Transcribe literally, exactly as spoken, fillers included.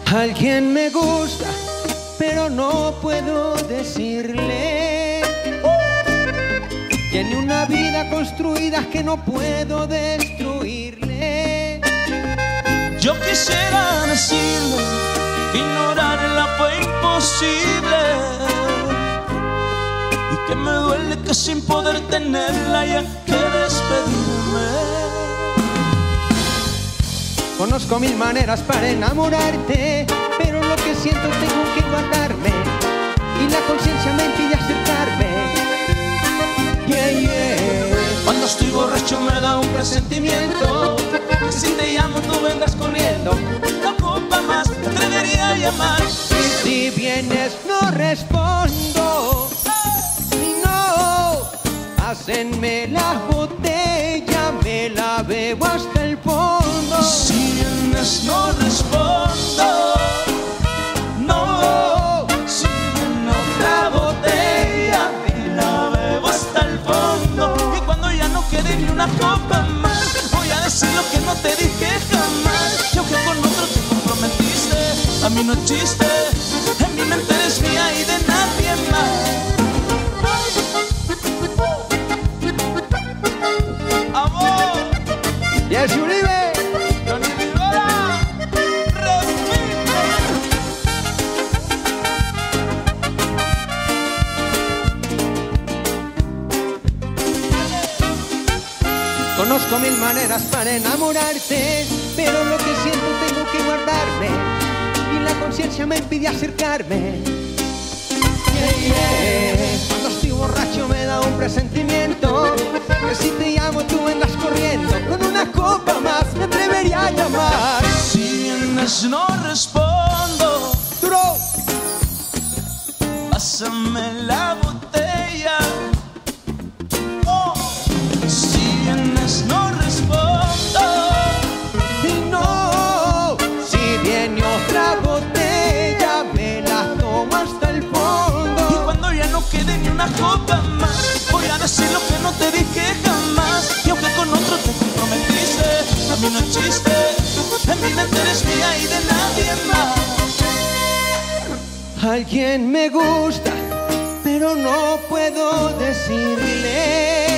Alguien me gusta, pero no puedo decirle. Tiene una vida construida que no puedo destruirle. Yo quisiera decirle que ignorarla fue imposible y que me duele que sin poder tenerla haya que despedirme. Conozco mil maneras para enamorarte, pero lo que siento tengo que guardarme y la conciencia me impide acercarme. Yeah, yeah. Cuando estoy borracho me da un presentimiento que si te llamo tú vendrás corriendo. Una copa más te atrevería a llamar. Y si vienes no respondo. No, pásenme la botella, me la bebo hasta el fondo. Si vienes no respondo. No, si viene otra botella me la bebo hasta el fondo. Y cuando ya no quede ni una copa más, voy a decir lo que no te dije jamás. Yo que con otro te comprometiste, a mí no es chiste. En mi mente eres mía y de nadie más. Amor, Yes, Uribe. Johnny Rivera, repite. Conozco mil maneras para enamorarte, pero lo que siento tengo que guardarme y la conciencia me impide acercarme. Yeah, yeah. Cuando estoy borracho me da un presentimiento que si te llamo tú vendrás corriendo. Con una copa más me atrevería a llamar. Si vienes no respondo. Duro. Pásame la botella. Oh. Si vienes no respondo. Y no, si viene otra botella me la tomo hasta el fondo. Y cuando ya no quede ni una copa más, voy a decir lo que no te dije jamás. Y aunque con otro te comprometiste, a mí no es chiste. En mi mente eres mía y de nadie más. Alguien me gusta, pero no puedo decirle.